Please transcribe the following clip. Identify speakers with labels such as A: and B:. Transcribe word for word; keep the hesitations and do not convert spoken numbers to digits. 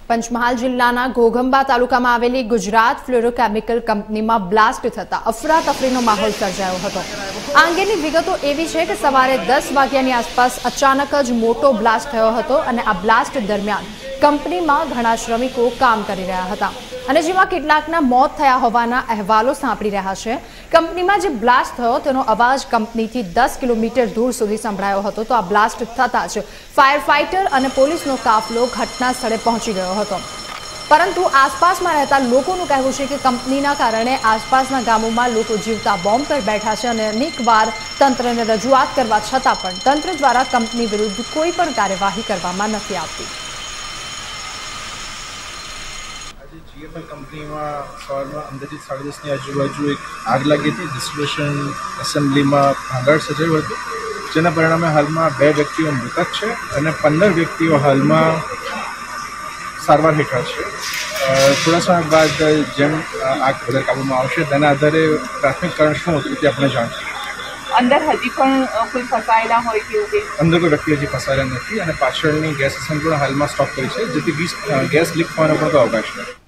A: પંચમહાલ જિલ્લાના ઘોઘંબા તાલુકામાં આવેલી ગુજરાત ફ્લોરોકેમિકલ કંપનીમાં બ્લાસ્ટ થતા અફરાતફરીનો માહોલ સર્જાયો હતો। આ અંગેની વિગતો એવી છે કે સવારે દસ વાગ્યાની આસપાસ અચાનક જ મોટો બ્લાસ્ટ થયો હતો અને આ બ્લાસ્ટ દરમિયાન કંપનીમાં ઘણા શ્રમિકો કામ કરી રહ્યા હતા અને જેમાં કેટલાકના મોત થયા હોવાના અહેવાલો સાંપડી રહ્યા છે। કંપનીમાં જે બ્લાસ્ટ થયો તેનો અવાજ કંપનીથી દસ કિલોમીટર દૂર સુધી સંભળાયો હતો। તો આ બ્લાસ્ટ થતા જ ફાયર ફાઇટર અને પોલીસનો કાફલો ઘટના સ્થળે પહોંચી ગયો હતો, પરંતુ આસપાસમાં રહેતા લોકોનું કહેવું છે કે કંપનીના કારણે આસપાસના ગામોમાં લોકો જીવતા બોમ્બ પર બેઠા છે અને અનેકવાર તંત્રને રજૂઆત કરવા છતાં પણ તંત્ર દ્વારા કંપની વિરુદ્ધ કોઈ પણ કાર્યવાહી કરવામાં નથી આવતી।
B: जीएफएल कंपनी में सवार में अंदाजित साढ़े दस की आजूबाजू एक आग लगी थी। डिस्ट्रीब्यूशन एसेम्बली में भांगाड़ सर्जाયું હતું, જેના પરિણામે હાલમાં બે વ્યક્તિઓ મૃતક છે અને પંદર વ્યક્તિઓ હાલમાં સારવાર હેઠળ છે। થોડા સમય બાદ જેમ આગ વધારે કાબૂમાં આવશે તેના આધારે પ્રાથમિક કારણ શું હતું તે આપણે જાણશું।
C: અંદર હજી પણ કોઈ ફસાયેલા હોય કે
B: અંદર કોઈ વ્યક્તિ હજી ફસાયેલા નથી અને પાછળની ગેસ એસેમ્બલી હાલમાં સ્ટોપ કરી છે, જેથી ગેસ લીક થવાનો પણ કોઈ અવકાશ નથી।